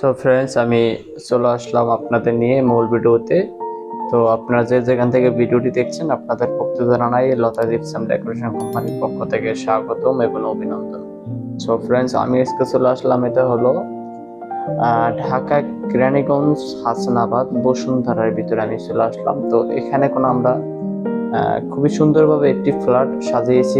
So friends, আমি চলে আসলাম আপনাদের নিয়ে মূল ভিডিওতে। তো আপনারা যে যেখান থেকে ভিডিওটি দেখছেন, আপনাদের পক্ষ জানাই লতা জিপসাম ডেকোরেশন কোম্পানির পক্ষ থেকে স্বাগতম এবং অভিনন্দন। সো ফ্রেন্ডস, আমি আজকে চলে আসলাম, এটা হলো ঢাকা কেরানীগঞ্জ হাসনাবাদ বসুন্ধরার ভিতরে আমি চলে আসলাম। তো এখানে আমরা খুবই সুন্দরভাবে একটি ফ্ল্যাট সাজিয়েছি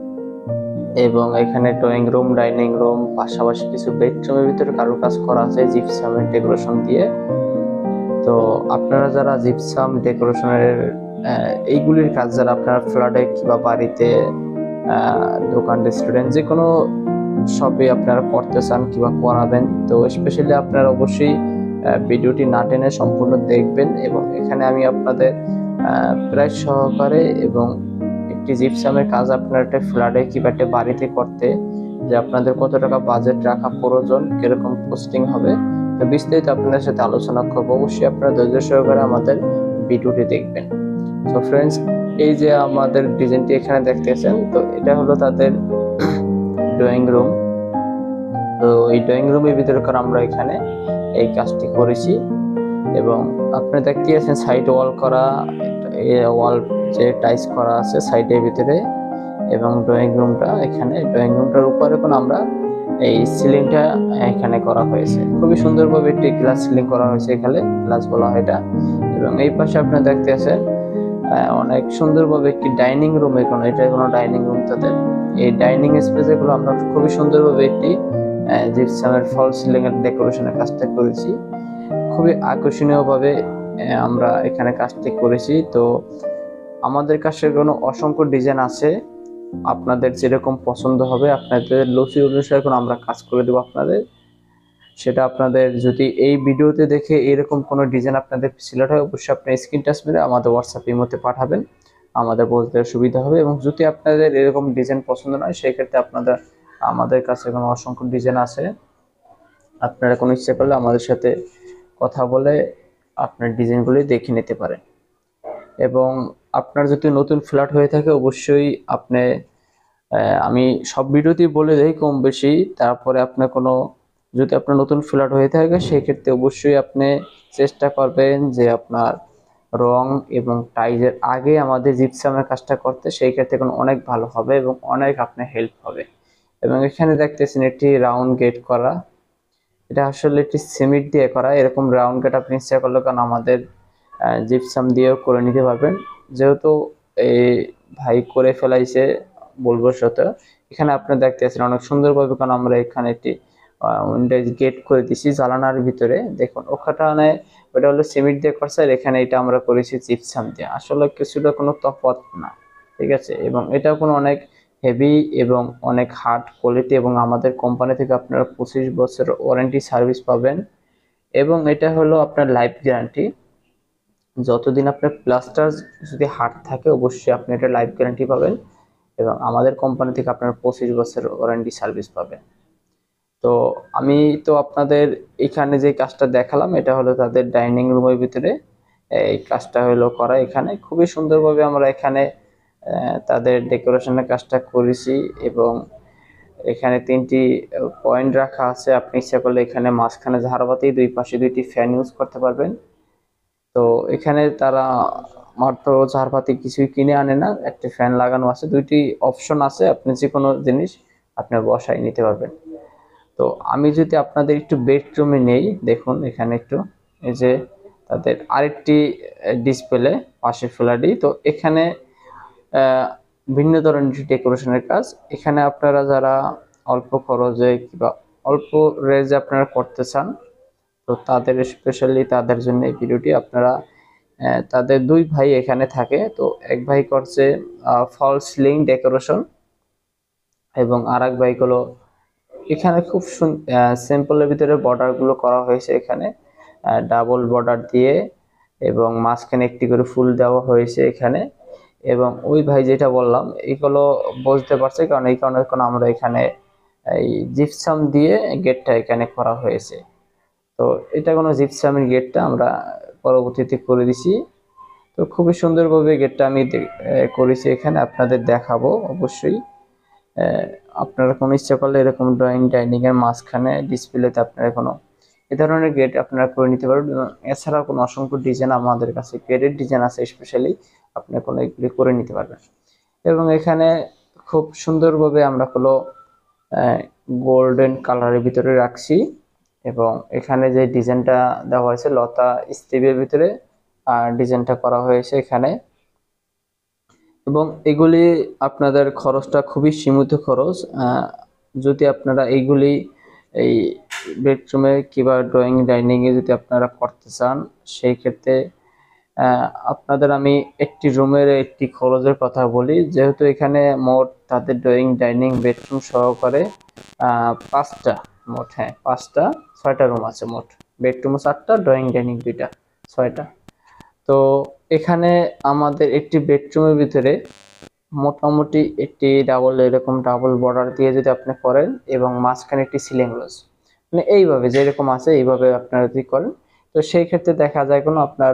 এবং এখানে ড্রয়িং রুম, ডাইনিং রুম, পাশাপাশি কিছু বেডরুমের ভিতরে কারুকাজ করা আছে জিপসামের ডেকোরেশন দিয়ে। তো আপনারা যারা জিপসাম ডেকোরেশনের এইগুলির কাজ যারা আপনার ফ্ল্যাটে কিংবা বাড়িতে, দোকান, রেস্টুরেন্ট, যে কোনো শপে আপনারা করতে চান কিংবা করাবেন, তো স্পেশালি আপনারা অবশ্যই ভিডিওটি না টেনে সম্পূর্ণ দেখবেন। এবং এখানে আমি আপনাদের প্রাইস সহকারে এবং একটি জিপসামের কাজ আপনার একটা ফ্ল্যাটে কিংবা একটা বাড়িতে করতে যে আপনাদের কত টাকা বাজেট রাখা প্রয়োজন, কিরকম পোস্টিং হবে, তো বিস্তারিত আপনাদের সাথে আলোচনা করবো। অবশ্যই আপনারা ধৈর্য সহকারে আমাদের ভিডিওটি দেখবেন। তো ফ্রেন্ডস, এই যে আমাদের ডিজাইনটি এখানে দেখতেছেন, তো এটা হলো তাদের ড্রয়িং রুম। তো এই ড্রয়িং রুমের ভিতরে আমরা এখানে এই কাজটি করেছি এবং আপনি দেখতে আছেন সাইড ওয়াল করা, ওয়াল যে টাইস করা আছে সাইডের ভিতরে, এবং ড্রয়িং রুমটা এখানে, ড্রয়িং রুমটার উপরে আমরা এই সিলিংটা এখানে করা হয়েছে। খুবই সুন্দরভাবে একটি গ্লাস সিলিং করা হয়েছে, এখানে গ্লাস বলা হয় এটা। এবং এই পাশে আপনি দেখতে আছেন অনেক সুন্দরভাবে একটি ডাইনিং রুম, এটা কোনো ডাইনিং রুম তাদের। এই ডাইনিং স্পেস এগুলো আমরা খুবই সুন্দরভাবে একটি জিপসামের ফল সিলিং এর ডেকোরেশনের কাজটা করেছি। খুবই আকর্ষণীয় ভাবে আমরা এখানে কাজটি করেছি। তো আমাদের কাছে অসংখ্য ডিজাইন আছে, আপনাদের যেরকম পছন্দ হবে আপনাদের লুচি অনুসারে আমরা কাজ করে দেবো আপনাদের। সেটা আপনাদের যদি এই ভিডিওতে দেখে এরকম কোনো ডিজাইন আপনাদের সিলেক্ট হয়, অবশ্যই আপনি স্ক্রিন টাচ মেরে আমাদের হোয়াটসঅ্যাপ ইমোতে পাঠাবেন, আমাদের বলতে সুবিধা হবে। এবং যদি আপনাদের এরকম ডিজাইন পছন্দ নয়, সেই ক্ষেত্রে আমাদের কাছে অসংখ্য ডিজাইন আছে, আপনারা কোনো ইচ্ছে করলে আমাদের সাথে কথা বলে আপনার ডিজাইনগুলি দেখে নিতে পারেন। এবং আপনার যদি নতুন ফ্ল্যাট হয়ে থাকে, অবশ্যই আমি সব ভিডিওতেই বলে দেই কম বেশি, তারপরে যদি আপনার নতুন ফ্ল্যাট হয়ে থাকে, সেই ক্ষেত্রে অবশ্যই আপনি চেষ্টা করবেন যে আপনার রং এবং টাইজের আগে আমাদের জিপসামের কাজটা করতে, সেই ক্ষেত্রে অনেক ভালো হবে এবং অনেক আপনার হেল্প হবে। এবং এখানে দেখতেছেন একটি রাউন্ড গেট করা, এটা আসলে একটি সিমেন্ট দিয়ে করা। এরকম রাউন্ড গেট আপনি ইচ্ছা করলে আমাদের জিপসাম দিয়েও করে নিতে পারবেন, যেহেতু এই ভাই করে ফেলাইছে বলবো সত। এখানে আপনি দেখতেছেন অনেক সুন্দরভাবে, কারণ আমরা এখানে একটি উইন্ডোজ গেট করে দিছি জানালার ভিতরে। দেখুন ওখানে ওটা হলো সিমেন্ট দিয়ে করছে, আর এখানে এটা আমরা করেছি জিপসাম দিয়ে। আসলে কিছুটা কোনো তফাৎ না, ঠিক আছে। এবং এটা অনেক হেভি এবং অনেক হার্ড কোয়ালিটি, এবং আমাদের কোম্পানি থেকে আপনারা 25 বছর ওয়ারেন্টি সার্ভিস পাবেন। এবং এটা হলো আপনার লাইফ গ্যারান্টি, যতদিন আপনার প্লাস্টার যদি হার্ড থাকে অবশ্যই আপনি এটা লাইফ গ্যারান্টি পাবেন। এবং আমাদের কোম্পানি থেকে আপনার 25 বছর ওয়ারেন্টি সার্ভিস পাবেন। তো আমি আপনাদের এখানে যে কাজটা দেখালাম, এটা হলো তাদের ডাইনিং রুমের ভিতরে এই কাজটা হলো করা। এখানে খুবই সুন্দরভাবে আমরা এখানে তাদের ডেকোরেশনের কাজটা করেছি। এবং এখানে 3টি পয়েন্ট রাখা আছে, আপনি ইচ্ছা করলে এখানে মাঝখানে ঝাড়বাতি, দুই পাশে 2টি ফ্যান ইউজ করতে পারবেন। তো এখানে তারা মাত্র ঝাড়বাতি কিছুই কিনে আনে না, একটা ফ্যান লাগানো আছে, 2টি অপশন আছে, আপনি যে কোনো জিনিস আপনি বসাই নিতে পারবেন। তো আমি যদি আপনাদের একটু বেডরুমে নেই, দেখুন এখানে একটু, এই যে তাদের আরেকটি ডিসপ্লে পাশে ফ্ল্যাটই। তো এখানে ভিন্ন ধরনের ডেকোরেশনের কাজ। এখানে আপনারা যারা অল্প খরচে কিংবা অল্প রেঞ্জে আপনারা করতে চান, তো তাদের স্পেশালি তাদের জন্য এই ভিডিওটি। আপনারা তাদের 2 ভাই এখানে থাকে, তো এক ভাই করছে ফল সিলিং ডেকোরেশন, এবং আরেক ভাই হলো এখানে খুব সিম্পলের ভিতরে বর্ডার গুলো করা হয়েছে, এখানে ডাবল বর্ডার দিয়ে, এবং মাঝখানে একটি করে ফুল দেওয়া হয়েছে এখানে। এবং ওই ভাই যেটা বললাম এগুলো বুঝতে পারছে, কারণ এই কারণে আমরা এখানে এই জিপসাম দিয়ে গেটটা এখানে করা হয়েছে। তো এটা জিপসামের গেটটা আমরা পরবর্তীতে করে দিছি। তো খুবই সুন্দরভাবে গেটটা আমি করেছি, এখানে আপনাদের দেখাবো অবশ্যই। আপনারা কোনো ইচ্ছা করলে এরকম ডাইনিং এর মাঝখানে ডিসপ্লেতে আপনারা এই ধরনের গ্রেড আপনারা করে নিতে পারবেন। এবং এছাড়াও কোনো অসংখ্য ডিজাইন আমাদের কাছে গ্রেডের ডিজাইন আছে, স্পেশালি আপনি কোনো এগুলি করে নিতে পারবেন। এবং এখানে খুব সুন্দরভাবে আমরা হলো গোল্ডেন কালারের ভিতরে রাখছি, এবং এখানে যে ডিজাইনটা দেওয়া হয়েছে লতা স্টিভের ভিতরে ডিজাইনটা করা হয়েছে এখানে। এবং এগুলি আপনাদের খরচটা খুবই সীমিত খরচ। যদি আপনারা এইগুলি এই বেডরুমে কিংবা ড্রয়িং ডাইনিংয়ে যদি আপনারা করতে চান, সেই ক্ষেত্রে আপনাদের আমি একটি রুমের একটি খরচের কথা বলি। যেহেতু এখানে মোট তাদের ড্রয়িং ডাইনিং বেডরুম সহকারে 5টা, মোট 5টা 6টা রুম আছে। মোট বেডরুম 4টা, ড্রয়িং ডাইনিং 2টা, 6টা। তো এখানে আমাদের একটি বেডরুমের ভিতরে মোটামুটি একটি এরকম ডাবল বর্ডার দিয়ে যদি আপনি করেন, এবং মাঝখানে একটি সিলিং রোজ, মানে এইভাবে যেরকম আছে এইভাবে আপনারা যদি করেন, তো সেই ক্ষেত্রে দেখা যায় কোনো আপনার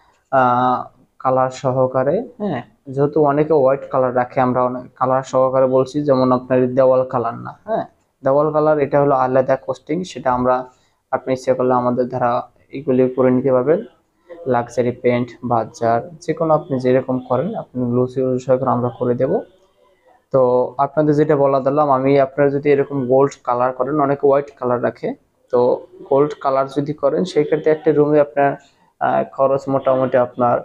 কালার সহকারে, হ্যাঁ, যেহেতু অনেকে হোয়াইট কালার রাখে, আমরা অনেক কালার সহকারে বলছি, যেমন আপনার দেওয়াল কালার না, হ্যাঁ, দেওয়াল কালার এটা হলো আলাদা কস্টিং, সেটা আমরা আপনি ইচ্ছে করলে আমাদের দ্বারা এগুলি করে নিতে পারবেন। লাক্সারি পেন্ট, বাজার, যে কোনো আপনি যেরকম করেন আপনি গ্লোসি সহকারে আমরা করে দেব। তো আপনাদের যেটা বলা দিলাম, আমি আপনারা যদি এরকম গোল্ড কালার করেন, অনেকে হোয়াইট কালার রাখে, তো গোল্ড কালার যদি করেন সেই ক্ষেত্রে একটা রুমে আপনার খরচ মোটামুটি আপনার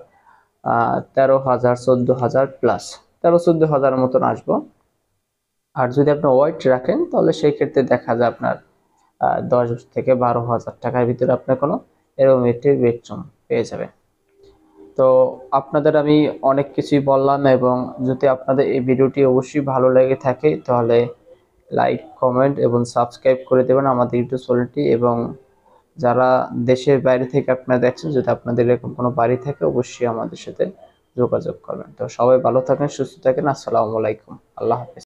13,000 14,000 প্লাস 13-14,000 মতন আসবো। আর যদি আপনি হোয়াইট রাখেন তাহলে সেই ক্ষেত্রে দেখা যায় আপনার 10 থেকে 12,000 টাকার ভিতরে আপনার কোনো এরকম একটি বেডরুম পেয়ে যাবে। তো আপনাদের আমি অনেক কিছুই বললাম, এবং যদি আপনাদের এই ভিডিওটি অবশ্যই ভালো লেগে থাকে তাহলে লাইক, কমেন্ট এবং সাবস্ক্রাইব করে দেবেন আমাদের ইউটিউব চ্যানেলটি। এবং যারা দেশের বাইরে থেকে আপনারা দেখছেন, যদি আপনাদের এরকম কোনো বাড়ি থাকে অবশ্যই আমাদের সাথে যোগাযোগ করবেন। তো সবাই ভালো থাকেন, সুস্থ থাকেন। আসসালামু আলাইকুম, আল্লাহ হাফেজ।